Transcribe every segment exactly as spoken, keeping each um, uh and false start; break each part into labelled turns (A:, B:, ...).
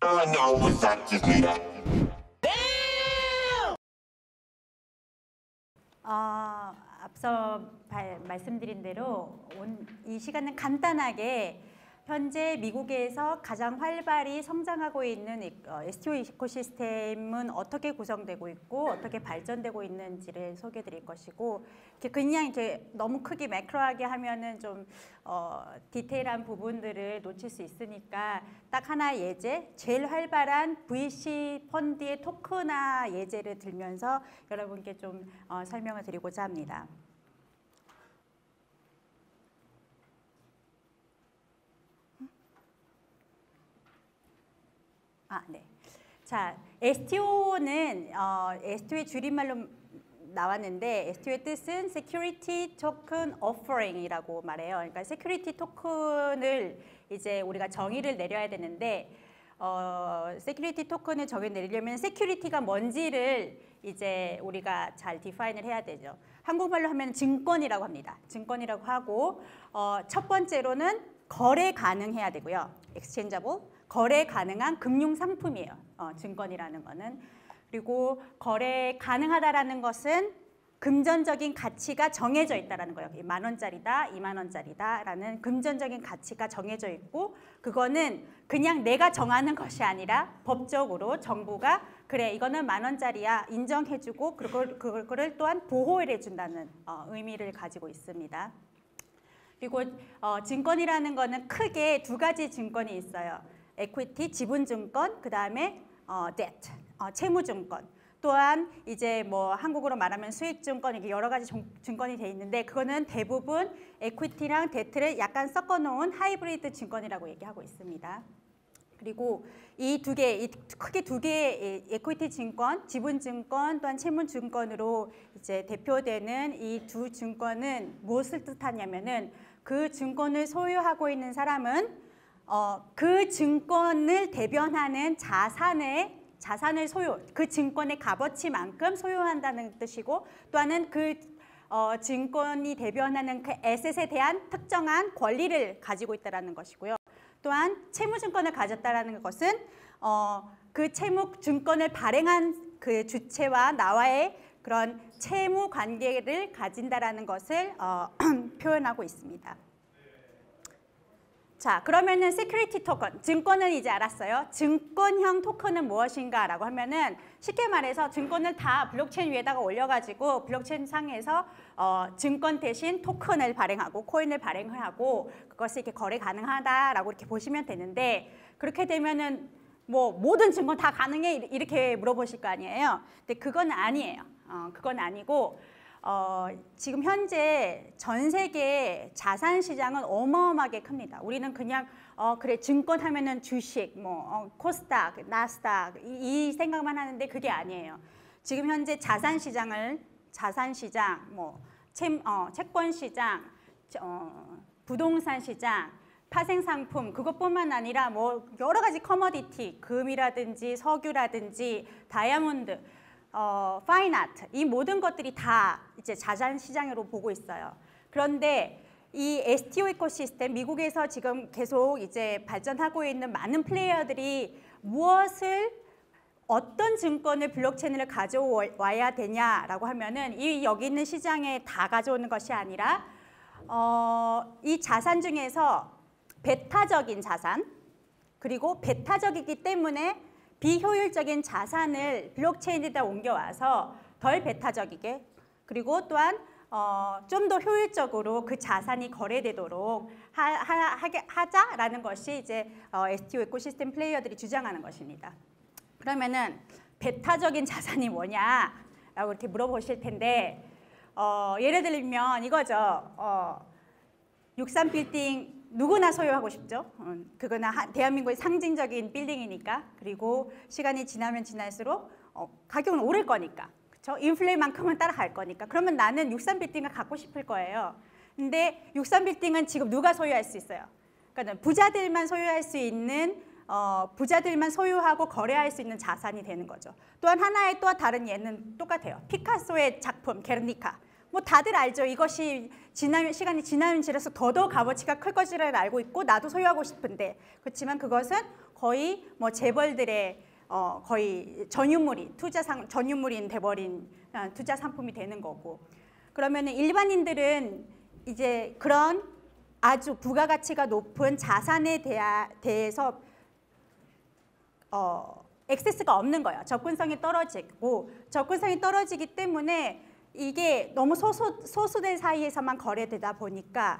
A: 어, 앞서 발, 말씀드린 대로 온, 이 시간은 간단하게 현재 미국에서 가장 활발히 성장하고 있는 에스티오 이코시스템은 어떻게 구성되고 있고 어떻게 발전되고 있는지를 소개해 드릴 것이고, 그냥 이렇게 너무 크게 매크로하게 하면은 좀 어, 디테일한 부분들을 놓칠 수 있으니까 딱 하나 예제, 제일 활발한 브이씨 펀드의 토큰화 예제를 들면서 여러분께 좀 어, 설명을 드리고자 합니다. 아, 네. 자, 에스티오는 어, 에스티오의 줄임말로 나왔는데 에스티오의 뜻은 Security Token Offering이라고 말해요. 그러니까 Security 토큰을 이제 우리가 정의를 내려야 되는데 어, Security 토큰을 정의 내리려면 Security가 뭔지를 이제 우리가 잘 디파인을 해야 되죠. 한국말로 하면 증권이라고 합니다. 증권이라고 하고 어, 첫 번째로는 거래 가능해야 되고요. Exchangeable. 거래 가능한 금융 상품이에요. 어, 증권이라는 거는. 그리고 거래 가능하다라는 것은 금전적인 가치가 정해져 있다라는 거예요. 만 원짜리다, 이만 원짜리다라는 금전적인 가치가 정해져 있고, 그거는 그냥 내가 정하는 것이 아니라 법적으로 정부가 그래 이거는 만 원짜리야 인정해주고 그걸 그걸 또한 보호해준다는 어, 의미를 가지고 있습니다. 그리고 어, 증권이라는 거는 크게 두 가지 증권이 있어요. 에퀴티, 지분증권, 그 다음에 어, debt, 어, 채무증권. 또한 이제 뭐 한국어로 말하면 수익증권, 이렇게 여러 가지 증권이 돼 있는데 그거는 대부분 에퀴티랑 데트를 약간 섞어놓은 하이브리드 증권이라고 얘기하고 있습니다. 그리고 이 두 개, 이 크게 두 개의 에퀴티 증권, 지분증권 또한 채무증권으로 이제 대표되는 이 두 증권은 무엇을 뜻하냐면은 그 증권을 소유하고 있는 사람은 어, 그 증권을 대변하는 자산의 자산을 소유, 그 증권의 값어치만큼 소유한다는 뜻이고, 또한은 그 어, 증권이 대변하는 그 에셋에 대한 특정한 권리를 가지고 있다는 것이고요. 또한 채무증권을 가졌다는 것은 어, 그 채무증권을 발행한 그 주체와 나와의 그런 채무 관계를 가진다라는 것을 어, 표현하고 있습니다. 자, 그러면은 시큐리티 토큰, 증권은 이제 알았어요. 증권형 토큰은 무엇인가 라고 하면은 쉽게 말해서 증권을 다 블록체인 위에다가 올려가지고 블록체인 상에서 어, 증권 대신 토큰을 발행하고 코인을 발행하고 그것이 이렇게 거래 가능하다라고 이렇게 보시면 되는데, 그렇게 되면은 뭐 모든 증권 다 가능해 이렇게 물어보실 거 아니에요. 근데 그건 아니에요. 어, 그건 아니고 어, 지금 현재 전 세계 자산 시장은 어마어마하게 큽니다. 우리는 그냥 어, 그래 증권 하면은 주식, 뭐 어, 코스닥, 나스닥 이, 이 생각만 하는데 그게 아니에요. 지금 현재 자산 시장을 자산 시장, 뭐 채, 어, 채권 시장, 어, 부동산 시장, 파생 상품 그것뿐만 아니라 뭐 여러 가지 커머디티, 금이라든지 석유라든지 다이아몬드, 어, 파인 아트, 이 모든 것들이 다 이제 자산 시장으로 보고 있어요. 그런데 이 에스티오 이코시스템, 미국에서 지금 계속 이제 발전하고 있는 많은 플레이어들이 무엇을 어떤 증권을 블록체인을 가져와야 되냐라고 하면은 이 여기 있는 시장에 다 가져오는 것이 아니라 어, 이 자산 중에서 배타적인 자산, 그리고 배타적이기 때문에 비효율적인 자산을 블록체인에다 옮겨와서 덜 배타적이게, 그리고 또한 어, 좀 더 효율적으로 그 자산이 거래되도록 하, 하, 하게, 하자라는 것이 이제 어, 에스티오 이코시스템 플레이어들이 주장하는 것입니다. 그러면은 배타적인 자산이 뭐냐라고 이렇게 물어보실 텐데 어, 예를 들면 이거죠. 어, 육삼 빌딩 누구나 소유하고 싶죠. 어, 그거는 하, 대한민국의 상징적인 빌딩이니까. 그리고 시간이 지나면 지날수록 어, 가격은 오를 거니까. 그렇죠? 인플레만큼은 따라갈 거니까. 그러면 나는 육삼 빌딩을 갖고 싶을 거예요. 근데 육삼 빌딩은 지금 누가 소유할 수 있어요? 그러니까 부자들만 소유할 수 있는 어, 부자들만 소유하고 거래할 수 있는 자산이 되는 거죠. 또한 하나의 또 다른 예는 똑같아요. 피카소의 작품 게르니카. 뭐 다들 알죠. 이것이 지나면 시간이 지나면 지날수록 더더욱 값어치가 클 것이라는 알고 있고 나도 소유하고 싶은데 그렇지만 그것은 거의 뭐 재벌들의 어 거의 전유물이 투자상 전유물인 돼버린 투자 상품이 되는 거고 그러면 일반인들은 이제 그런 아주 부가가치가 높은 자산에 대하, 대해서 어, 액세스가 없는 거예요. 접근성이 떨어지고 접근성이 떨어지기 때문에 이게 너무 소수, 소수들 사이에서만 거래되다 보니까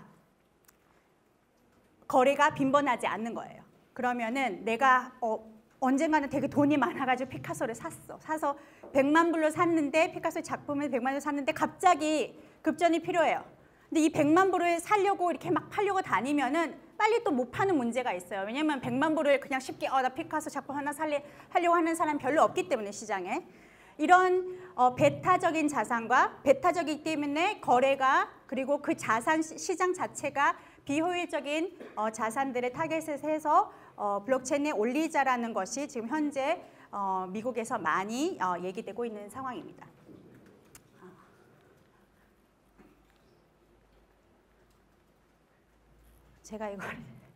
A: 거래가 빈번하지 않는 거예요. 그러면은 내가 어, 언젠가는 되게 돈이 많아가지고 피카소를 샀어. 사서 백만 불로 샀는데 피카소의 작품을 백만 불로 샀는데 갑자기 급전이 필요해요. 근데 이 백만 불을 사려고 이렇게 막 팔려고 다니면은 빨리 또 못 파는 문제가 있어요. 왜냐면 백만 불을 그냥 쉽게 어, 나 피카소 작품 하나 살래 하려고 하는 사람 별로 없기 때문에 시장에. 이런 어, 배타적인 자산과 배타적이기 때문에 거래가 그리고 그 자산 시장 자체가 비효율적인 어, 자산들을 타겟해서 어, 블록체인에 올리자라는 것이 지금 현재 어, 미국에서 많이 어, 얘기되고 있는 상황입니다. 제가 이걸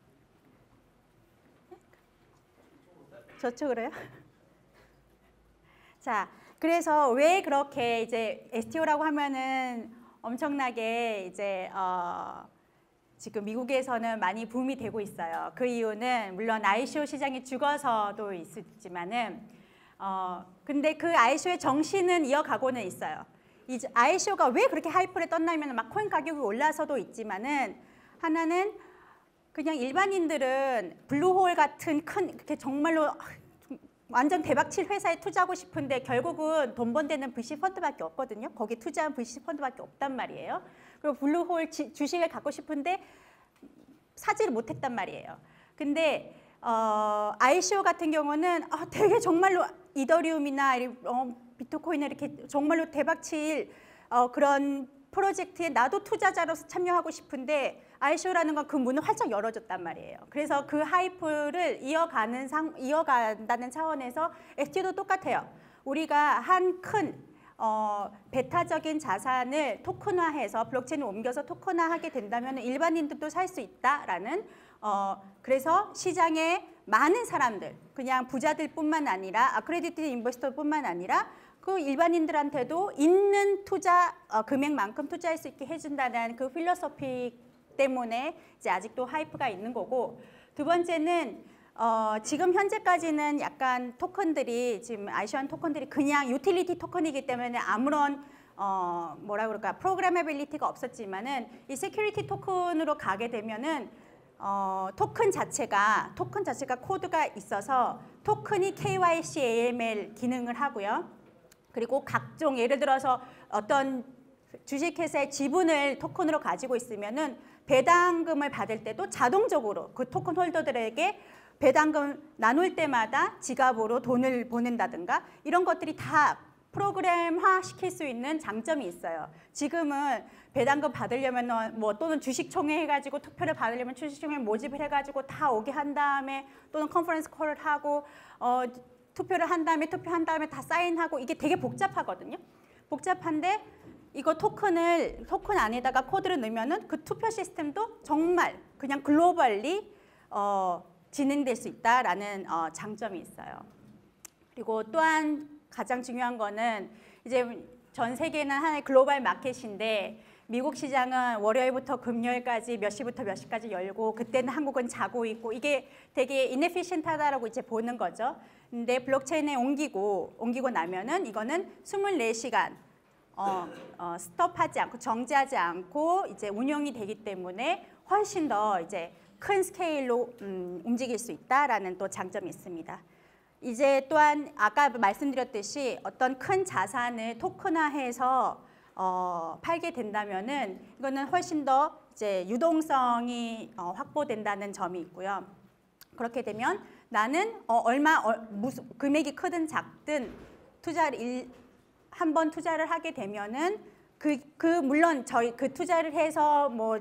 A: 저쪽으로요? 자, 그래서 왜 그렇게 이제 에스티오라고 하면은 엄청나게 이제 어, 지금 미국에서는 많이 붐이 되고 있어요. 그 이유는 물론 아이씨오 시장이 죽어서도 있지만은 어, 근데 그 아이씨오의 정신은 이어가고는 있어요. 이 아이씨오가 왜 그렇게 하이프를 떴냐면 막 코인 가격이 올라서도 있지만은 하나는 그냥 일반인들은 블루홀 같은 큰 이렇게 정말로 완전 대박칠 회사에 투자하고 싶은데 결국은 돈 번 데는 브이씨 펀드밖에 없거든요. 거기 투자한 브이씨 펀드밖에 없단 말이에요. 그리고 블루홀 지, 주식을 갖고 싶은데 사지를 못했단 말이에요. 근데 어, 아이씨오 같은 경우는 어, 되게 정말로 이더리움이나 어, 비트코인을 이렇게 정말로 대박칠 어, 그런 프로젝트에 나도 투자자로서 참여하고 싶은데 아이씨오라는 건 그 문을 활짝 열어줬단 말이에요. 그래서 그 하이프를 이어가는 상, 이어간다는 차원에서 에스티오도 똑같아요. 우리가 한 큰 어, 배타적인 자산을 토큰화해서 블록체인을 옮겨서 토큰화하게 된다면 일반인들도 살 수 있다라는 어, 그래서 시장에 많은 사람들, 그냥 부자들뿐만 아니라 아크레디티드 인베스터뿐만 아니라 그 일반인들한테도 있는 투자 어, 금액만큼 투자할 수 있게 해준다는 그 필로소피 때문에 이제 아직도 하이프가 있는 거고 두 번째는 어, 지금 현재까지는 약간 토큰들이 지금 아이씨오 토큰들이 그냥 유틸리티 토큰이기 때문에 아무런 어, 뭐라 그럴까 프로그래머빌리티가 없었지만은 이 세큐리티 토큰으로 가게 되면은 어, 토큰 자체가 토큰 자체가 코드가 있어서 토큰이 케이와이씨, 에이엠엘 기능을 하고요. 그리고 각종 예를 들어서 어떤 주식회사의 지분을 토큰으로 가지고 있으면은 배당금을 받을 때도 자동적으로 그 토큰 홀더들에게 배당금 나눌 때마다 지갑으로 돈을 보낸다든가 이런 것들이 다 프로그램화 시킬 수 있는 장점이 있어요. 지금은 배당금 받으려면 뭐 또는 주식총회 해가지고 투표를 받으려면 주식총회 모집을 해가지고 다 오게 한 다음에 또는 컨퍼런스 콜을 하고 어, 투표를 한 다음에 투표한 다음에 다 사인하고 이게 되게 복잡하거든요. 복잡한데 이거 토큰을 토큰 안에다가 코드를 넣으면은 그 투표 시스템도 정말 그냥 글로벌리 어, 진행될 수 있다라는 어, 장점이 있어요. 그리고 또한 가장 중요한 거는 이제 전 세계는 하나의 글로벌 마켓인데 미국 시장은 월요일부터 금요일까지 몇 시부터 몇 시까지 열고 그때는 한국은 자고 있고 이게 되게 인에피션트하다라고 이제 보는 거죠. 근데 블록체인에 옮기고 옮기고 나면은 이거는 이십사 시간 어, 어, 스톱하지 않고 정지하지 않고 이제 운영이 되기 때문에 훨씬 더 이제 큰 스케일로 음, 움직일 수 있다라는 또 장점이 있습니다. 이제 또한 아까 말씀드렸듯이 어떤 큰 자산을 토큰화해서 어, 팔게 된다면은 이거는 훨씬 더 이제 유동성이 어, 확보된다는 점이 있고요. 그렇게 되면 나는 어, 얼마 어, 무슨 금액이 크든 작든 투자를 한 번 투자를 하게 되면은 그, 그 물론 저희 그 투자를 해서 뭐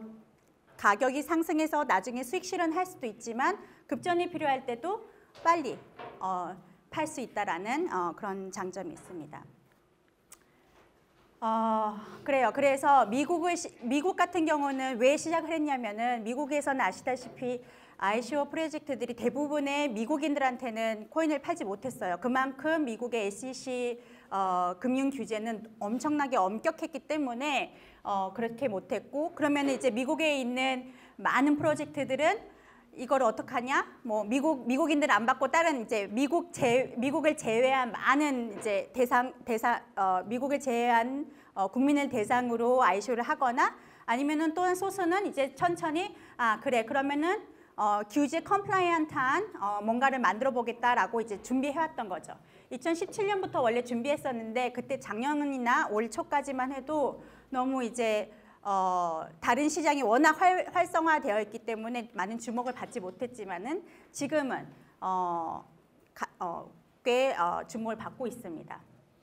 A: 가격이 상승해서 나중에 수익 실현할 수도 있지만 급전이 필요할 때도 빨리 어, 팔 수 있다라는 어, 그런 장점이 있습니다. 어, 그래요. 그래서 미국을 시, 미국 같은 경우는 왜 시작을 했냐면은 미국에서는 아시다시피 아이씨오 프로젝트들이 대부분의 미국인들한테는 코인을 팔지 못했어요. 그만큼 미국의 에스이씨 어, 금융 규제는 엄청나게 엄격했기 때문에 어, 그렇게 못했고, 그러면 이제 미국에 있는 많은 프로젝트들은 이걸 어떡하냐? 뭐 미국 미국인들 안 받고 다른 이제 미국 제 미국을 제외한 많은 이제 대상 대상 어, 미국을 제외한 어, 국민을 대상으로 아이씨오를 하거나 아니면은 또 소수는 이제 천천히 아 그래 그러면은 어, 규제 컴플라이언트한 어, 뭔가를 만들어 보겠다라고 이제 준비해 왔던 거죠. 이천십칠 년부터 원래 준비했었는데 그때 작년이나 올 초까지만 해도 너무 이제 어, 다른 시장이 워낙 활, 활성화되어 있기 때문에 많은 주목을 받지 못했지만은 지금은 어, 가, 어, 꽤 어, 주목을 받고 있습니다.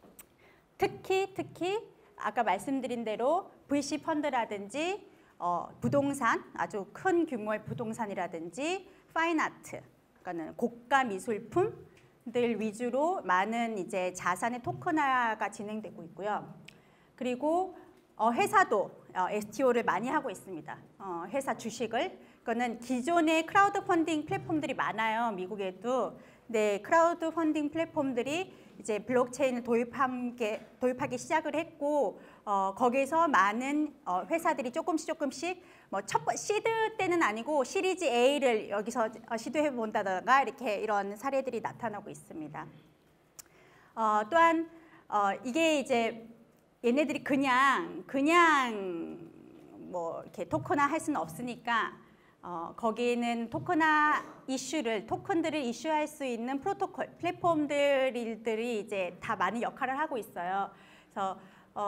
A: 특히 특히 아까 말씀드린 대로 브이씨 펀드라든지 어, 부동산, 아주 큰 규모의 부동산이라든지 파인아트, 그러니까는 고가 미술품들 위주로 많은 이제 자산의 토큰화가 진행되고 있고요. 그리고 어, 회사도 어, 에스티오를 많이 하고 있습니다. 어, 회사 주식을. 그거는 기존의 크라우드 펀딩 플랫폼들이 많아요. 미국에도. 네, 크라우드 펀딩 플랫폼들이 이제 블록체인을 도입하기, 도입하기 시작을 했고 어, 거기서 많은 어, 회사들이 조금씩 조금씩 뭐 첫 시드 때는 아니고 시리즈 A를 여기서 시도해 본다던가 이렇게 이런 사례들이 나타나고 있습니다. 어, 또한 어, 이게 이제 얘네들이 그냥 그냥 뭐 이렇게 토큰화 할 수는 없으니까 어, 거기에는 토큰화 이슈를 토큰들을 이슈할 수 있는 프로토콜 플랫폼들이 이제 다 많은 역할을 하고 있어요. 그래서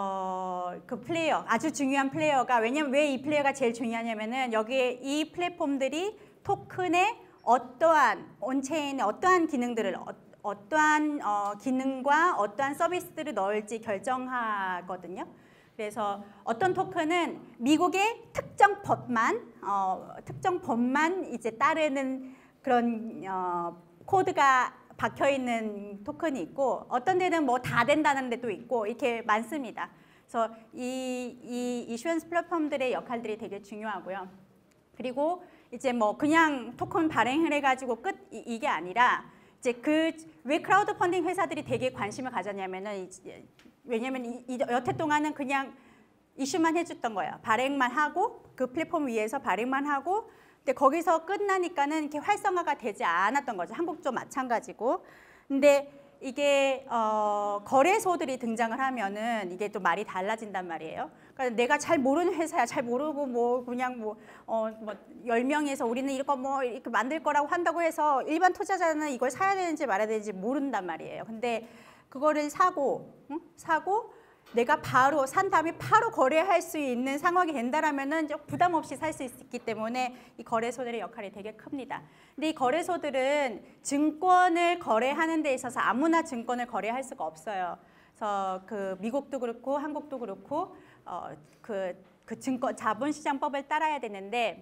A: 어, 그 플레이어 아주 중요한 플레이어가 왜냐면 왜 이 플레이어가 제일 중요하냐면은 여기에 이 플랫폼들이 토큰에 어떠한 온체인에 어떠한 기능들을 어, 어떠한 어, 기능과 어떠한 서비스들을 넣을지 결정하거든요. 그래서 어떤 토큰은 미국의 특정 법만 어, 특정 법만 이제 따르는 그런 어, 코드가 박혀 있는 토큰이 있고 어떤 데는 뭐 다 된다는 데도 있고 이렇게 많습니다. 그래서 이, 이 이슈언스 플랫폼들의 역할들이 되게 중요하고요. 그리고 이제 뭐 그냥 토큰 발행을 해가지고 끝 이, 이게 아니라 이제 그 왜 크라우드 펀딩 회사들이 되게 관심을 가졌냐면은 이제 왜냐면 이, 이 여태 동안은 그냥 이슈만 해줬던 거예요. 발행만 하고 그 플랫폼 위에서 발행만 하고 근데 거기서 끝나니까는 이렇게 활성화가 되지 않았던 거죠. 한국도 마찬가지고. 근데 이게 어, 거래소들이 등장을 하면은 이게 또 말이 달라진단 말이에요. 그러니까 내가 잘 모르는 회사야, 잘 모르고 뭐 그냥 뭐 어 뭐 열 명에서 우리는 이거 뭐 이렇게 만들 거라고 한다고 해서 일반 투자자는 이걸 사야 되는지 말아야 되는지 모른단 말이에요. 근데 그거를 사고 응? 사고 내가 바로 산 다음에 바로 거래할 수 있는 상황이 된다라면은 부담 없이 살 수 있기 때문에 이 거래소들의 역할이 되게 큽니다. 근데 이 거래소들은 증권을 거래하는 데 있어서 아무나 증권을 거래할 수가 없어요. 그래서 그 미국도 그렇고 한국도 그렇고 어, 그, 그 증권 자본시장법을 따라야 되는데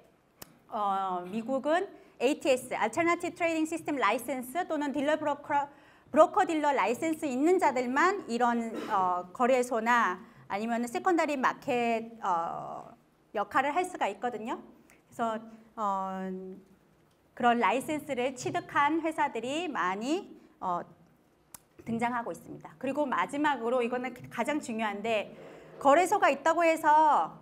A: 어, 미국은 에이티에스, Alternative Trading System License 또는 딜러 브로커 브로커 딜러 라이센스 있는 자들만 이런 어, 거래소나 아니면 세컨더리 마켓 어, 역할을 할 수가 있거든요. 그래서 어, 그런 라이센스를 취득한 회사들이 많이 어, 등장하고 있습니다. 그리고 마지막으로 이거는 가장 중요한데 거래소가 있다고 해서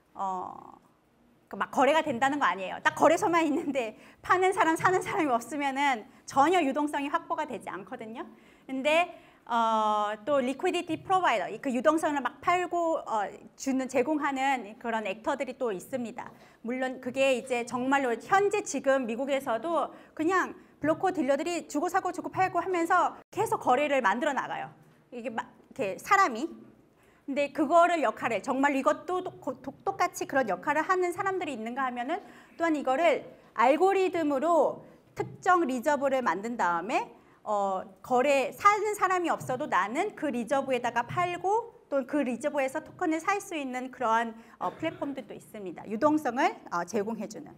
A: 어, 막 거래가 된다는 거 아니에요. 딱 거래소만 있는데 파는 사람 사는 사람이 없으면은 전혀 유동성이 확보가 되지 않거든요. 근데 어, 또 리퀴디티 프로바이더 그 유동성을 막 팔고 어, 주는 제공하는 그런 액터들이 또 있습니다. 물론 그게 이제 정말로 현재 지금 미국에서도 그냥 블로커 딜러들이 주고 사고 주고 팔고 하면서 계속 거래를 만들어 나가요. 이게 막 이렇게 사람이. 근데 그거를 역할을 정말 이것도 똑같이 그런 역할을 하는 사람들이 있는가 하면은 또한 이거를 알고리즘으로 특정 리저브를 만든 다음에 어, 거래 사는 사람이 없어도 나는 그 리저브에다가 팔고 또 그 리저브에서 토큰을 살 수 있는 그러한 어, 플랫폼들도 있습니다. 유동성을 어, 제공해주는.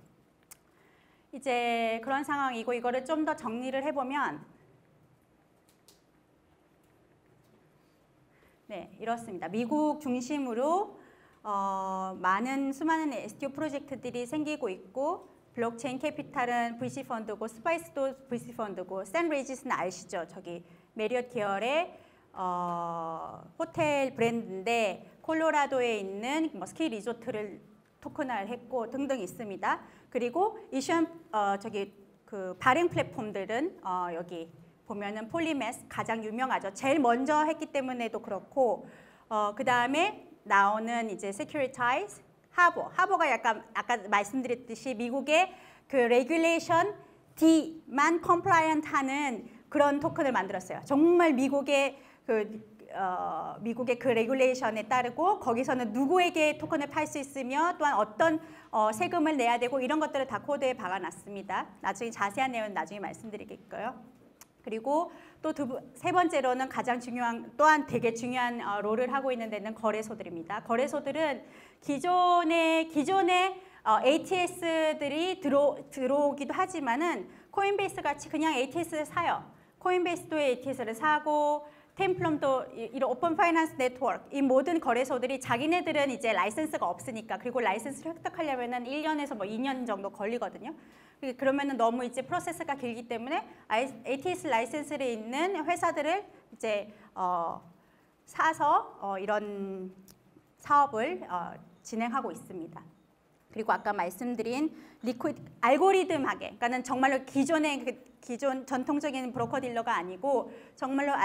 A: 이제 그런 상황이고 이거를 좀 더 정리를 해보면 네, 이렇습니다. 미국 중심으로 어, 많은 수많은 에스티오 프로젝트들이 생기고 있고 블록체인 캐피탈은 브이씨 펀드고 스파이스도 브이씨 펀드고 샌레이지스는 아시죠? 저기 메리엇 계열의 어, 호텔 브랜드인데 콜로라도에 있는 뭐 스키 리조트를 토큰화를 했고 등등 있습니다. 그리고 이슈 어, 저기 그 발행 플랫폼들은 어, 여기 보면은 폴리메스 가장 유명하죠. 제일 먼저 했기 때문에도 그렇고 어, 그 다음에 나오는 이제 세큐리타이즈, 하버. 하버가 약간 아까 말씀드렸듯이 미국의 그 레귤레이션 D만 컴플라이언트하는 그런 토큰을 만들었어요. 정말 미국의 그 어, 미국의 그 레귤레이션에 따르고 거기서는 누구에게 토큰을 팔 수 있으며 또한 어떤 어, 세금을 내야 되고 이런 것들을 다 코드에 박아놨습니다. 나중에 자세한 내용은 나중에 말씀드리겠고요. 그리고 또 세 번째로는 가장 중요한 또한 되게 중요한 어, 롤을 하고 있는 데는 거래소들입니다. 거래소들은 기존의 기존의 어, 에이티에스들이 들어 들어오기도 하지만은 코인베이스 같이 그냥 에이티에스를 사요. 코인베이스도 에이티에스를 사고 템플럼도 이런 오픈 파이낸스 네트워크 이 모든 거래소들이 자기네들은 이제 라이센스가 없으니까 그리고 라이센스를 획득하려면은 일 년에서 뭐 이 년 정도 걸리거든요. 그러면은 너무 이제 프로세스가 길기 때문에 에이티에스 라이센스를 있는 회사들을 이제 어, 사서 어, 이런 사업을 어, 진행하고 있습니다. 그리고 아까 말씀드린 리퀴드 알고리즘하게, 그러니까는 정말로 기존의 그 기존 전통적인 브로커 딜러가 아니고 정말로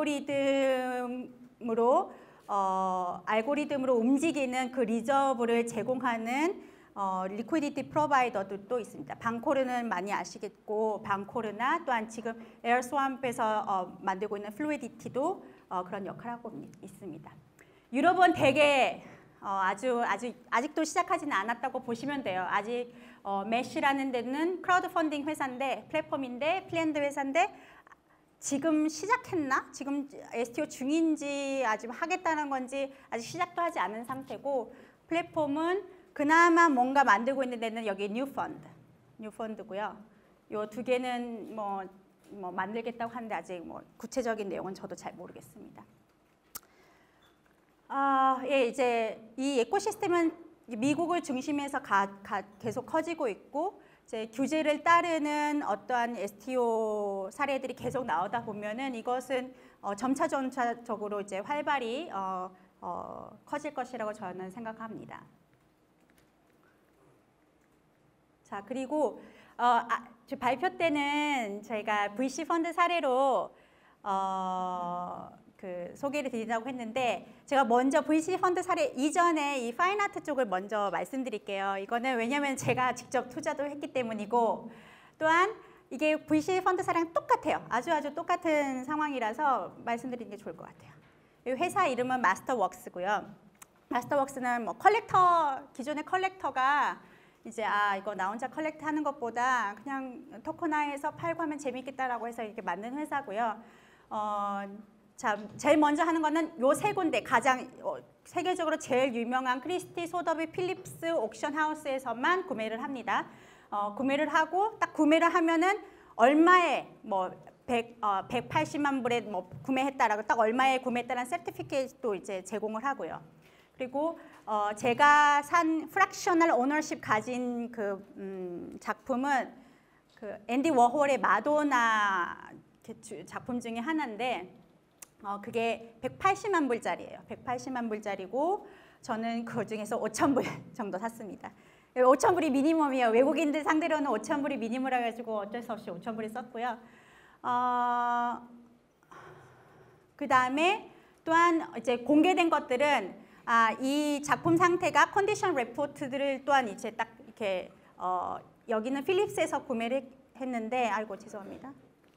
A: 알고리즘으로 어, 알고리즘으로 움직이는 그 리저브를 제공하는 어, 리퀴디티 프로바이더도 있습니다. 방코르는 많이 아시겠고 방코르나 또한 지금 에어스왑에서 어, 만들고 있는 플루이디티도 어, 그런 역할을 하고 있습니다. 유럽은 되게 어, 아주 아주 아직도 시작하지는 않았다고 보시면 돼요. 아직 어, 메쉬라는 데는 크라우드 펀딩 회사인데 플랫폼인데 플랜드 회사인데 지금 시작했나? 지금 에스티오 중인지 아직 하겠다는 건지 아직 시작도 하지 않은 상태고 플랫폼은 그나마 뭔가 만들고 있는 데는 여기 뉴펀드, 뉴펀드고요. 요 두 개는 뭐, 뭐 만들겠다고 하는데 아직 뭐 구체적인 내용은 저도 잘 모르겠습니다. 아, 예, 이제 이 에코시스템은 미국을 중심해서 가, 가, 계속 커지고 있고 이제 규제를 따르는 어떠한 에스티오 사례들이 계속 나오다 보면은 이것은 어, 점차 점차적으로 이제 활발히 어, 어, 커질 것이라고 저는 생각합니다. 자, 그리고 어, 아, 발표 때는 저희가 브이씨 펀드 사례로 어, 그 소개를 드리려고 했는데 제가 먼저 브이씨 펀드 사례 이전에 이 파인아트 쪽을 먼저 말씀드릴게요. 이거는 왜냐하면 제가 직접 투자도 했기 때문이고 또한 이게 브이씨 펀드 사례랑 똑같아요. 아주 아주 똑같은 상황이라서 말씀드리는 게 좋을 것 같아요. 이 회사 이름은 마스터웍스고요. 마스터웍스는 뭐 컬렉터, 기존의 컬렉터가 이제 아 이거 나 혼자 컬렉트 하는 것보다 그냥 토큰화해서 팔고 하면 재밌겠다라고 해서 이렇게 만든 회사고요. 어, 자, 제일 먼저 하는 거는 요 세 군데 가장 어, 세계적으로 제일 유명한 크리스티, 소더비, 필립스 옥션 하우스에서만 구매를 합니다. 어, 구매를 하고 딱 구매를 하면은 얼마에 뭐 백, 어, 백팔십만 불에 뭐 구매했다라고 딱 얼마에 구매했다는 서티피케이트도 이제 제공을 하고요. 그리고 어, 제가 산 프랙셔널 오너십 가진 그 음, 작품은 그 앤디 워홀의 마도나 작품 중에 하나인데 어, 그게 백팔십만 불짜리예요. 백팔십만 불짜리고 저는 그 중에서 오천 불 정도 샀습니다. 오천 불이 미니멈이에요. 외국인들 상대로는 오천 불이 미니멈이라 가지고 어쩔 수 없이 오천 불을 썼고요. 어, 그 다음에 또한 이제 공개된 것들은 아, 이 작품 상태가 컨디션 레포트들을 또한 이제 딱 이렇게 어, 여기는 필립스에서 구매를 했는데 아이고 죄송합니다.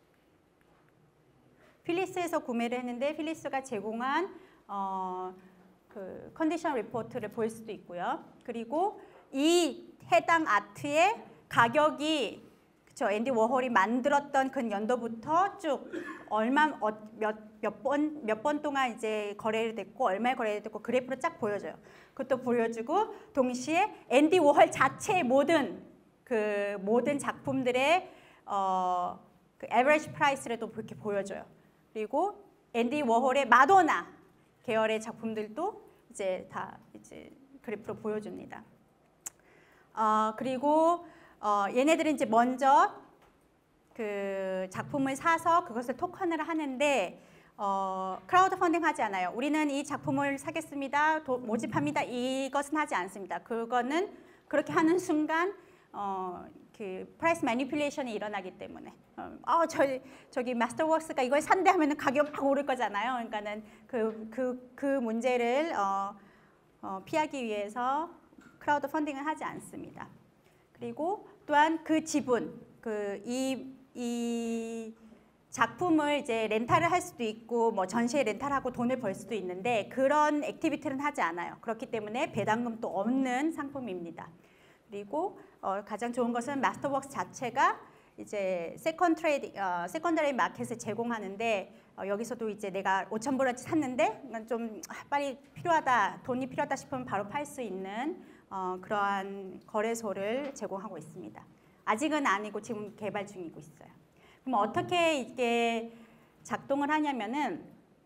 A: 필립스에서 구매를 했는데 필립스가 제공한 어, 그 컨디션 리포트를 볼 수도 있고요. 그리고 이 해당 아트의 가격이 그쵸, 앤디 워홀이 만들었던 그 연도부터 쭉 얼마 몇 번 몇 번 동안 이제 거래를 됐고 얼마에 거래를 됐고 그래프로 쫙 보여줘요. 그것도 보여주고 동시에 앤디 워홀 자체의 모든 그 모든 작품들의 어, 그 에버리지 프라이스를 또 이렇게 보여줘요. 그리고 앤디 워홀의 마도나 계열의 작품들도 이제 다 이제 그래프로 보여줍니다. 어, 그리고 어, 얘네들은 이제 먼저 그 작품을 사서 그것을 토큰을 하는데 어, 크라우드 펀딩 하지 않아요. 우리는 이 작품을 사겠습니다. 도, 모집합니다. 이것은 하지 않습니다. 그거는 그렇게 하는 순간 어, 그 프라이스 매니플레이션이 일어나기 때문에 어, 어 저, 저기 마스터웍스가 이걸 산대 하면은 가격 막 오를 거잖아요. 그러니까는 그, 그, 그 문제를 어, 어, 피하기 위해서 크라우드 펀딩을 하지 않습니다. 그리고 또한 그 지분, 그 이 이 작품을 이제 렌탈을 할 수도 있고 뭐 전시에 렌탈하고 돈을 벌 수도 있는데 그런 액티비티는 하지 않아요. 그렇기 때문에 배당금도 없는 상품입니다. 그리고 어, 가장 좋은 것은 마스터웍스 자체가 이제 세컨 트레이딩, 어, 세컨더리 마켓을 제공하는데 어, 여기서도 이제 내가 오천 불어치 샀는데 좀 아, 빨리 필요하다, 돈이 필요하다 싶으면 바로 팔 수 있는 어, 그러한 거래소를 제공하고 있습니다. 아직은 아니고 지금 개발 중이고 있어요. 그럼 어떻게 이게 작동을 하냐면은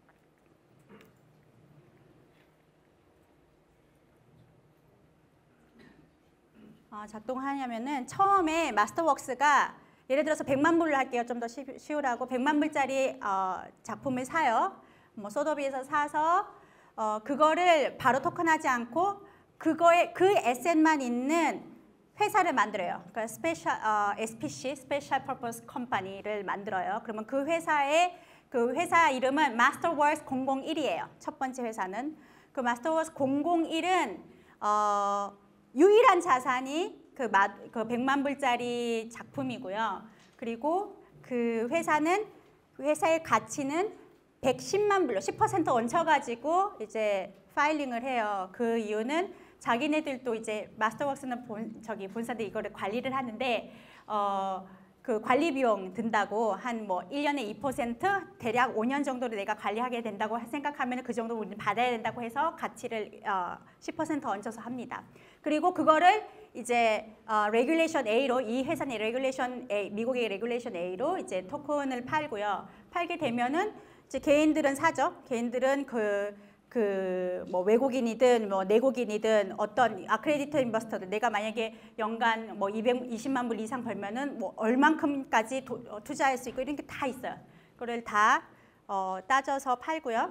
A: 어, 작동하냐면은 처음에 마스터웍스가 예를 들어서 백만 불로 할게요. 좀 더 쉬우라고 백만 불짜리 어, 작품을 사요. 뭐 소더비에서 사서 어, 그거를 바로 토큰하지 않고 그거에 그 에셋만 있는 회사를 만들어요. 그러니까 스페셜 어, 에스피씨, 스페셜 퍼포스 컴퍼니를 만들어요. 그러면 그 회사의 그 회사 이름은 마스터웍스 공공일이에요. 첫 번째 회사는 그 마스터웍스 공공일은 어, 유일한 자산이 그, 마, 그 백만 불짜리 작품이고요. 그리고 그 회사는 그 회사의 가치는 백십만 불로 십 퍼센트 얹혀가지고 이제 파일링을 해요. 그 이유는 자기네들도 이제 마스터웍스는 본, 저기 본사들 이거를 관리를 하는데 어, 그 관리 비용 든다고 한 뭐 일 년에 이 퍼센트 대략 오 년 정도를 내가 관리하게 된다고 생각하면 그 정도 우리는 받아야 된다고 해서 가치를 어, 십 퍼센트 얹혀서 합니다. 그리고 그거를 이제 어, 레귤레이션 A로 이 회사는 레귤레이션 A, 미국의 레귤레이션 A로 이제 토큰을 팔고요. 팔게 되면은 이제 개인들은 사죠. 개인들은 그 그 뭐 외국인이든 뭐 내국인이든 어떤 아크레디터 인버스터들 내가 만약에 연간 뭐 이백이십만 불 이상 벌면은 뭐 얼만큼까지 도, 어, 투자할 수 있고 이런 게 다 있어요. 그걸 다 어, 따져서 팔고요.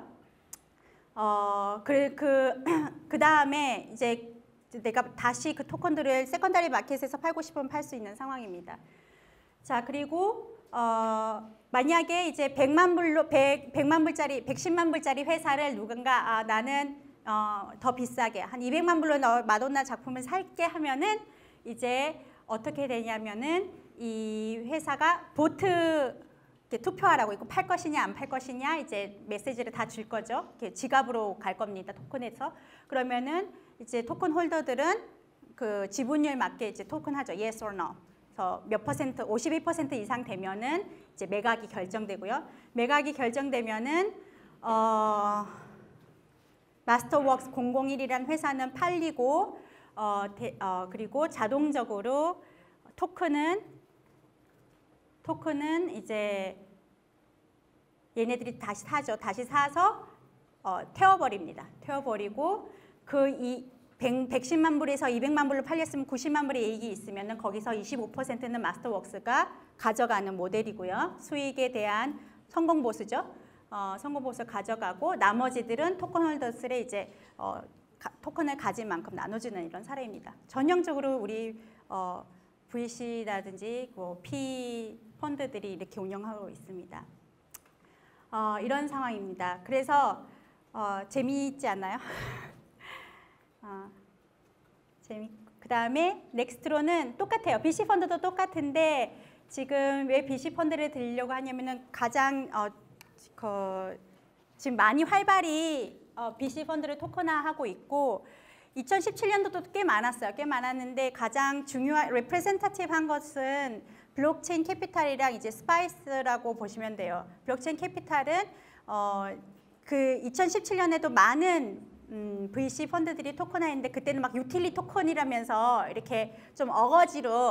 A: 어, 그, 그, 그 다음에 이제 내가 다시 그 토큰들을 세컨더리 마켓에서 팔고 싶으면 팔 수 있는 상황입니다. 자, 그리고 어, 만약에 이제 백만 불로 백, 백만 불짜리 백십만 불짜리 회사를 누군가 아, 나는 어, 더 비싸게 한 이백만 불로 너, 마돈나 작품을 살게 하면은 이제 어떻게 되냐면은 이 회사가 보트 투표하라고 있고 팔 것이냐 안 팔 것이냐 이제 메시지를 다 줄 거죠. 이렇게 지갑으로 갈 겁니다. 토큰에서. 그러면은 이제 토큰 홀더들은 그 지분율 맞게 이제 토큰 하죠. Yes or no. 그래서 몇 퍼센트, 오십이 퍼센트 이상 되면은 이제 매각이 결정되고요. 매각이 결정되면은 어, 마스터웍스 공공일이라는 회사는 팔리고 어, 대, 어, 그리고 자동적으로 토큰은 토큰은 이제 얘네들이 다시 사죠. 다시 사서 어, 태워버립니다. 태워버리고 그 이 백십만 불에서 이백만 불로 팔렸으면 구십만 불의 이익이 있으면 거기서 이십오 퍼센트는 마스터웍스가 가져가는 모델이고요. 수익에 대한 성공보수죠. 어, 성공보수 가져가고 나머지들은 토큰 홀더스를 이제 어, 가, 토큰을 가진 만큼 나눠주는 이런 사례입니다. 전형적으로 우리 어, 브이씨라든지 뭐 P 펀드들이 이렇게 운영하고 있습니다. 어, 이런 상황입니다. 그래서 어, 재미있지 않나요? 어, 재미. 그 다음에 넥스트로는 똑같아요. 비씨 펀드도 똑같은데 지금 왜 비씨 펀드를 들려고 하냐면은 가장 어, 그, 지금 많이 활발히 어, 비씨 펀드를 토큰화하고 있고 이천십칠 년도도 꽤 많았어요. 꽤 많았는데 가장 중요한 레프레젠타티브한 것은 블록체인 캐피탈이랑 이제 스파이스라고 보시면 돼요. 블록체인 캐피탈은 어, 그 이천십칠 년에도 많은 음, 브이씨 펀드들이 토큰화했는데 그때는 막 유틸리 토큰이라면서 이렇게 좀 어거지로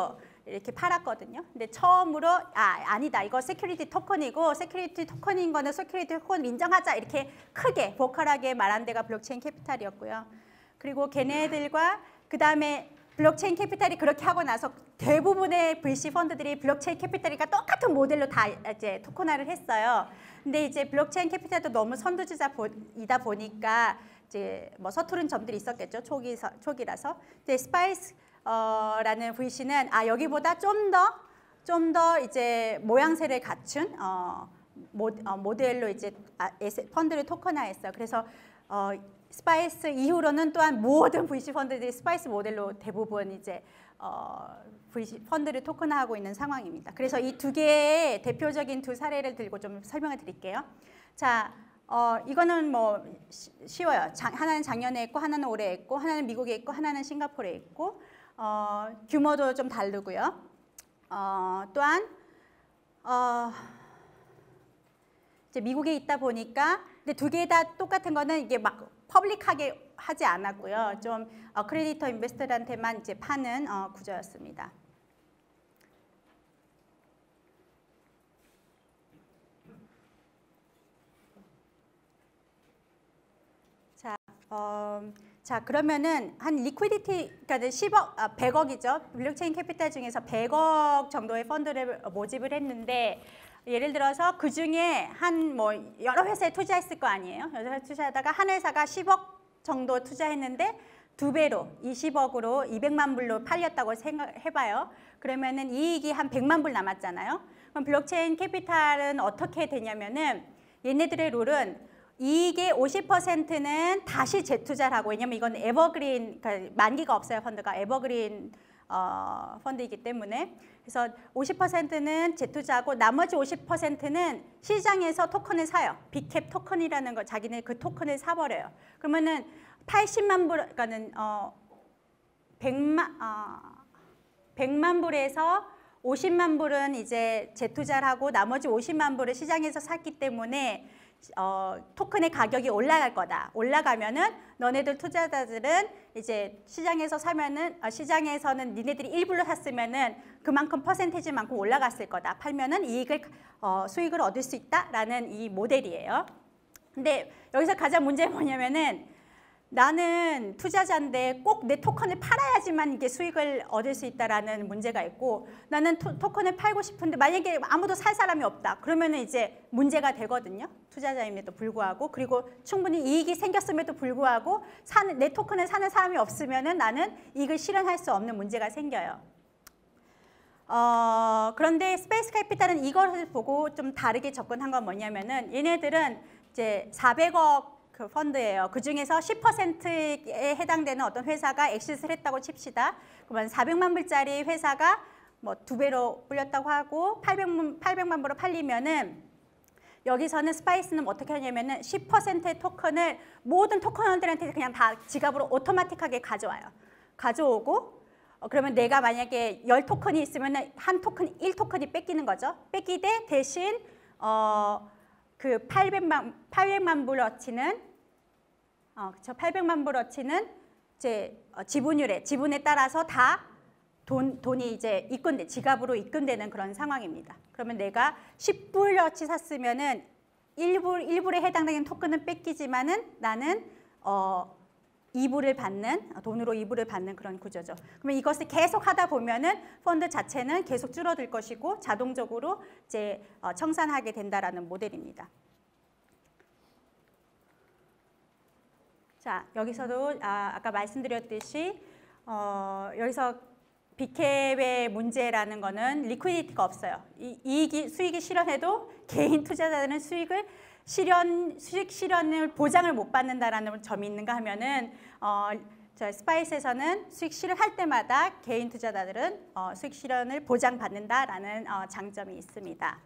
A: 이렇게 팔았거든요. 근데 처음으로 아 아니다 이거 세큐리티 토큰이고 세큐리티 토큰인 거는 세큐리티 토큰을 인정하자 이렇게 크게 보컬하게 말한 데가 블록체인 캐피탈이었고요. 그리고 걔네들과 그 다음에 블록체인 캐피탈이 그렇게 하고 나서 대부분의 브이씨 펀드들이 블록체인 캐피탈이니까 똑같은 모델로 다 이제 토큰화를 했어요. 근데 이제 블록체인 캐피탈도 너무 선두주자이다 보니까 이제 뭐 서투른 점들이 있었겠죠. 초기 초기라서. 근데 스파이스 어, 라는 브이씨는 아 여기보다 좀 더 좀 더 이제 모양새를 갖춘 어, 모, 어, 모델로 이제 아, 에세, 펀드를 토큰화했어요. 그래서 어, 스파이스 이후로는 또한 모든 브이씨 펀드들이 스파이스 모델로 대부분 이제 어, 브이씨 펀드를 토큰화하고 있는 상황입니다. 그래서 이 두 개의 대표적인 두 사례를 들고 좀 설명을 드릴게요. 자, 어, 이거는 뭐 시, 쉬워요. 자, 하나는 작년에 했고, 하나는 올해 했고, 하나는 미국에 있고, 하나는 싱가포르에 있고, 어, 규모도 좀 다르고요. 어, 또한 어, 이제 미국에 있다 보니까 근데 두 개 다 똑같은 거는 이게 막 퍼블릭하게 하지 않았고요. 좀 어, 크레디터 인베스터한테만 이제 파는 어, 구조였습니다. 자, 어, 자 그러면은 한 리퀴디티 그러니까 십억, 아, 백억이죠. 블록체인 캐피탈 중에서 백억 정도의 펀드를 모집을 했는데. 예를 들어서 그 중에 한 뭐 여러 회사에 투자했을 거 아니에요. 여러 회사에 투자하다가 한 회사가 십억 정도 투자했는데 두 배로 이십억으로 이백만 불로 팔렸다고 생각해봐요. 그러면은 이익이 한 백만 불 남았잖아요. 그럼 블록체인 캐피탈은 어떻게 되냐면은 얘네들의 룰은 이익의 오십 퍼센트는 다시 재투자를 하고 왜냐면 이건 에버그린, 그러니까 만기가 없어요. 펀드가 에버그린 어, 펀드이기 때문에 그래서 오십 퍼센트는 재투자하고 나머지 오십 퍼센트는 시장에서 토큰을 사요. 빅캡 토큰이라는 거 자기네 그 토큰을 사버려요. 그러면은 팔십만 불, 그러니까는 어, 백만, 어, 백만 불에서 오십만 불은 이제 재투자를 하고 나머지 오십만 불을 시장에서 샀기 때문에 어, 토큰의 가격이 올라갈 거다. 올라가면은 너네들 투자자들은 이제 시장에서 사면은 어, 시장에서는 니네들이 일 불로 샀으면은 그만큼 퍼센테이지만큼 올라갔을 거다. 팔면은 이익을 어, 수익을 얻을 수 있다라는 이 모델이에요. 근데 여기서 가장 문제는 뭐냐면은 나는 투자자인데 꼭 내 토큰을 팔아야지만 이게 수익을 얻을 수 있다라는 문제가 있고 나는 토, 토큰을 팔고 싶은데 만약에 아무도 살 사람이 없다. 그러면은 이제 문제가 되거든요. 투자자임에도 불구하고 그리고 충분히 이익이 생겼음에도 불구하고 사는, 내 토큰을 사는 사람이 없으면은 나는 이익을 실현할 수 없는 문제가 생겨요. 어, 그런데 스페이스 캐피탈은 이걸 보고 좀 다르게 접근한 건 뭐냐면은 얘네들은 이제 사백억 그 펀드예요. 그 중에서 십 퍼센트에 해당되는 어떤 회사가 엑시스를 했다고 칩시다. 그러면 사백만 불짜리 회사가 뭐 두 배로 불렸다고 하고 팔백만, 팔백만 불로 팔리면은 여기서는 스파이스는 어떻게 하냐면은 십 퍼센트의 토큰을 모든 토큰원들한테 그냥 다 지갑으로 오토마틱하게 가져와요. 가져오고 어, 그러면 내가 만약에 십 토큰이 있으면은 한 토큰, 일 토큰이 뺏기는 거죠. 뺏기되 대신 어, 그 팔백만, 팔백만 불어치는 어, 그쵸, 팔백만 불어치는 이제 어, 지분율에 지분에 따라서 다 돈, 돈이 이제 입금돼 지갑으로 입금되는 그런 상황입니다. 그러면 내가 십 불어치 샀으면은 일 불, 일 불에 해당되는 토큰은 뺏기지만은 나는 어, 이 불을 받는 돈으로 이 불을 받는 그런 구조죠. 그러면 이것을 계속 하다 보면은 펀드 자체는 계속 줄어들 것이고 자동적으로 이제 어, 청산하게 된다라는 모델입니다. 자, 여기서도 아, 아까 말씀드렸듯이 어, 여기서 빅캡의 문제라는 거는 리퀴디티가 없어요. 이, 이익이 수익이 실현해도 개인 투자자들은 수익을 실현 수익 실현을 보장을 못 받는다라는 점이 있는가 하면은 어, 저 스파이스에서는 수익 실현할 때마다 개인 투자자들은 어, 수익 실현을 보장받는다라는 어, 장점이 있습니다.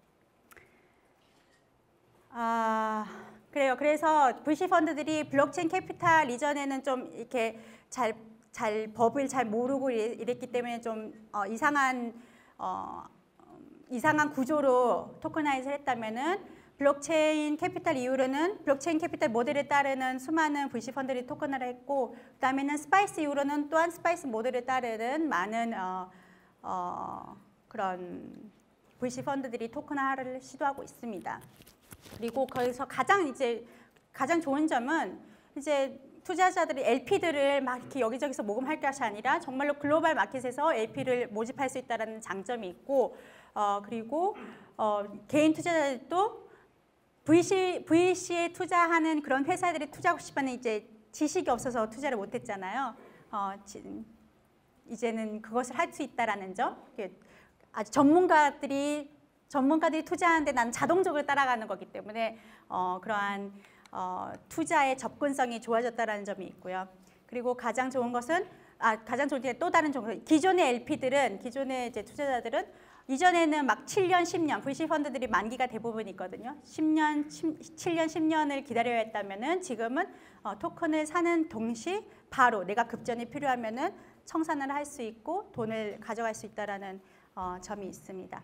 A: 아, 그래요. 그래서 브이씨 펀드들이 블록체인 캐피탈 이전에는 좀 이렇게 잘, 잘 법을 잘 모르고 이랬기 때문에 좀 어, 이상한 어, 이상한 구조로 토커나이즈를 했다면은 블록체인 캐피탈 이후로는 블록체인 캐피탈 모델에 따르는 수많은 브이씨 펀드들이 토큰화를 했고 그다음에는 스파이스 이후로는 또한 스파이스 모델에 따르는 많은 어, 어, 그런 브이씨 펀드들이 토큰화를 시도하고 있습니다. 그리고 거기서 가장 이제 가장 좋은 점은 이제 투자자들이 엘피들을 막 이렇게 여기저기서 모금할 것이 아니라 정말로 글로벌 마켓에서 엘피를 모집할 수 있다는 장점이 있고, 어, 그리고 어, 개인 투자자들도 브이씨, 브이씨에 투자하는 그런 회사들이 투자하고 싶어하는 이제 지식이 없어서 투자를 못했잖아요. 어, 이제는 그것을 할 수 있다라는 점, 아주 전문가들이 전문가들이 투자하는데 난 자동적으로 따라가는 거기 때문에 어, 그러한 어, 투자의 접근성이 좋아졌다라는 점이 있고요. 그리고 가장 좋은 것은 아, 가장 좋은 게 또 다른 종류. 기존의 엘피들은 기존의 이제 투자자들은 이전에는 막 칠 년, 십 년 브이씨 펀드들이 만기가 대부분 있거든요. 십 년, 칠 년, 십 년을 기다려야 했다면은 지금은 어, 토큰을 사는 동시 바로 내가 급전이 필요하면은 청산을 할 수 있고 돈을 가져갈 수 있다라는 어, 점이 있습니다.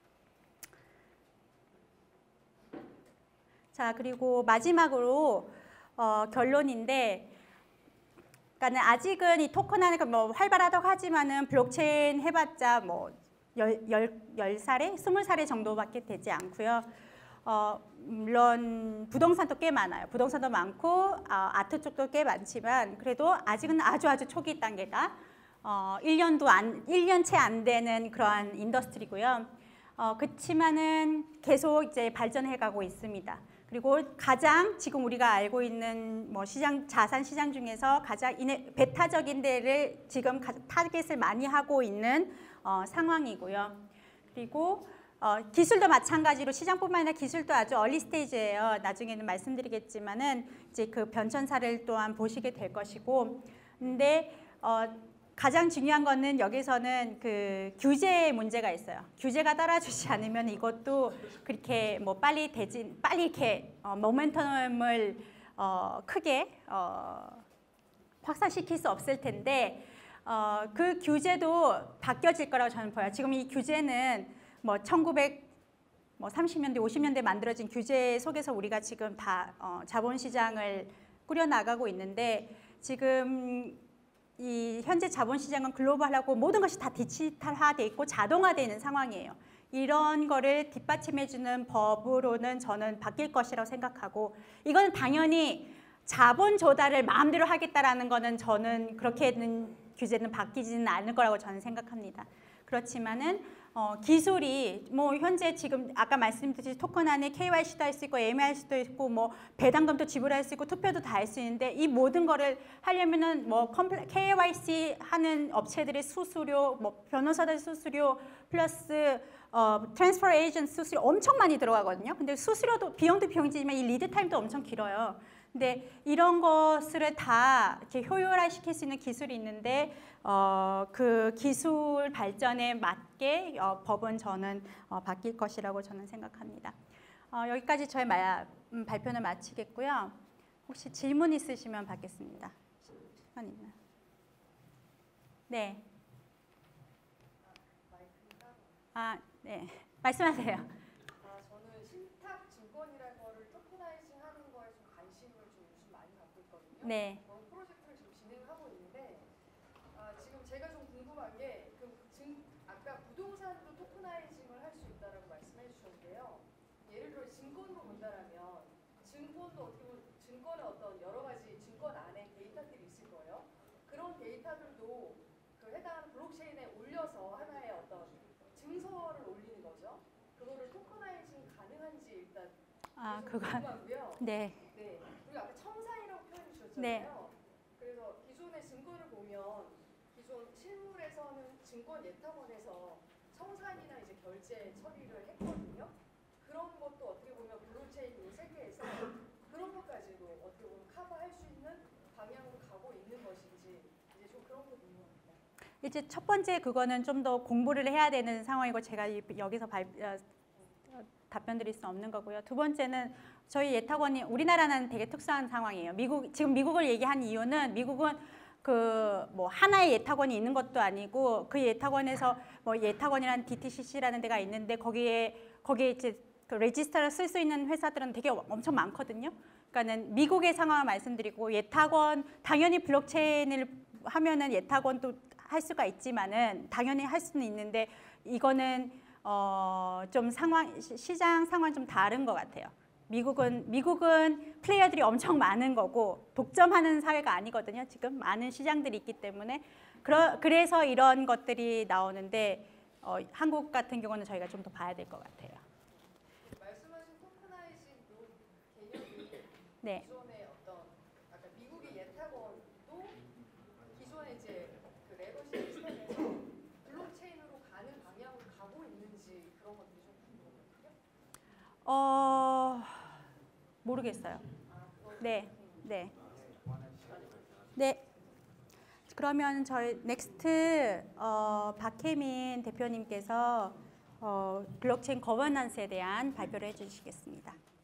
A: 자, 그리고 마지막으로 어, 결론인데, 그러니까는 아직은 이 토큰화는 뭐 활발하다고 하지만은 블록체인 해봤자 뭐 열, 열, 열 살에, 스물 살에 정도밖에 되지 않고요. 어, 물론 부동산도 꽤 많아요. 부동산도 많고 어, 아트 쪽도 꽤 많지만 그래도 아직은 아주 아주 초기 단계다. 어, 일 년도 안, 일 년 채 안 되는 그러한 인더스트리고요. 어, 그렇지만은 계속 이제 발전해 가고 있습니다. 그리고 가장 지금 우리가 알고 있는 뭐 시장, 자산 시장 중에서 가장 이네, 베타적인 데를 지금 타겟을 많이 하고 있는 어, 상황이고요. 그리고 어, 기술도 마찬가지로 시장뿐만 아니라 기술도 아주 얼리 스테이지예요. 나중에는 말씀드리겠지만은 이제 그 변천사를 또한 보시게 될 것이고, 근데 어, 가장 중요한 거는 여기서는 그 규제의 문제가 있어요. 규제가 따라주지 않으면 이것도 그렇게 뭐 빨리 되진 빨리 이렇게 어, 모멘텀을 어, 크게 어, 확산시킬 수 없을 텐데 어, 그 규제도 바뀌어질 거라고 저는 보여요. 지금 이 규제는 뭐 천구백삼십 년대, 오십 년대 만들어진 규제 속에서 우리가 지금 다 어, 자본시장을 꾸려나가고 있는데 지금 이 현재 자본시장은 글로벌하고 모든 것이 다 디지털화돼 있고 자동화되어 있는 상황이에요. 이런 거를 뒷받침해주는 법으로는 저는 바뀔 것이라고 생각하고, 이건 당연히 자본 조달을 마음대로 하겠다라는 거는 저는 그렇게는 규제는 바뀌지는 않을 거라고 저는 생각합니다. 그렇지만은 어, 기술이 뭐 현재 지금 아까 말씀드린 토큰 안에 케이와이씨도 할 수 있고 엠알씨도 있고 뭐 배당금도 지불할 수 있고 투표도 다 할 수 있는데 이 모든 거를 하려면은 뭐 케이와이씨 하는 업체들의 수수료, 뭐 변호사들 수수료 플러스 어, 트랜스퍼 에이전트 수수료 엄청 많이 들어가거든요. 근데 수수료도 비용도 비용이지만 이 리드 타임도 엄청 길어요. 근데 이런 것을 다 이렇게 효율화시킬 수 있는 기술이 있는데 어, 그 기술 발전에 맞게 어, 법은 저는 어, 바뀔 것이라고 저는 생각합니다. 어, 여기까지 저의 마, 음, 발표는 마치겠고요. 혹시 질문 있으시면 받겠습니다. 시간 있나요? 네. 아, 네. 말씀하세요.
B: 아, 저는 신탁 증권이라는 거를 토큰화이징 하는 거에 좀 관심을 좀 요즘 많이 갖고 있거든요.
A: 네.
B: 그런 프로젝트를 지금 진행하고 있는데 아, 지금 제가 좀 궁금한 게 그 증, 아까 부동산도 토큰화이징을 할 수 있다라고 말씀해 주셨는데요. 예를 들어 증권으로 본다라면 증권도 어떻게 보면 증권의 어떤 여러 가지 증권 안에 데이터들이 있을 거예요. 그런 데이터들도 그 해당 블록체인에 올려서 하나의 어떤 증서를 올리는 거죠. 그거를 토커나이징 가능한지 일단
A: 아, 그거.
B: 궁금하고요.
A: 네.
B: 네. 그리고 아까 청산이라고 표현 주셨잖아요.
A: 네.
B: 그래서 기존의 증권을 보면 기존 실물에서는 증권 예탁원에서 청산이나 이제 결제 처리를 했거든요. 그런 것도 어떻게 보면 블록체인 이 세계에서 그런 것까지도 어떻게 보면 커버할 수 있는 방향으로 가고 있는 것인지 이제 좀 그런 거 궁금합니다.
A: 이제 첫 번째 그거는 좀 더 공부를 해야 되는 상황이고 제가 여기서 발, 어, 답변 드릴 수 없는 거고요. 두 번째는 저희 예탁원이 우리나라는 되게 특수한 상황이에요. 미국 지금 미국을 얘기한 이유는 미국은 그 뭐 하나의 예탁원이 있는 것도 아니고 그 예탁원에서 뭐 예탁원이라는 디티씨씨라는 데가 있는데 거기에 거기에 이제 그 레지스터를 쓸 수 있는 회사들은 되게 엄청 많거든요. 그러니까는 미국의 상황을 말씀드리고 예탁원 당연히 블록체인을 하면은 예탁원도 할 수가 있지만은 당연히 할 수는 있는데 이거는 어, 좀 상황 시- 시장 상황 좀 다른 것 같아요. 미국은 미국은 플레이어들이 엄청 많은 거고 독점하는 사회가 아니거든요. 지금 많은 시장들이 있기 때문에 그러, 그래서 이런 것들이 나오는데 어, 한국 같은 경우는 저희가 좀 더 봐야 될 것 같아요.
B: 말씀하신 토크나이징 요 개념이
A: 네.
B: 기존의 어떤 아까 미국의 예탁원도 기존의 이제 그 레거시 시스템에서 블록체인으로 가는 방향으로 가고 있는지 그런 것들이 좀 궁금하거든요.
A: 어, 모르겠어요. 네, 네, 네. 그러면 저희 넥스트 어, 박혜민 대표님께서 어, 블록체인 거버넌스에 대한 발표를 해주시겠습니다.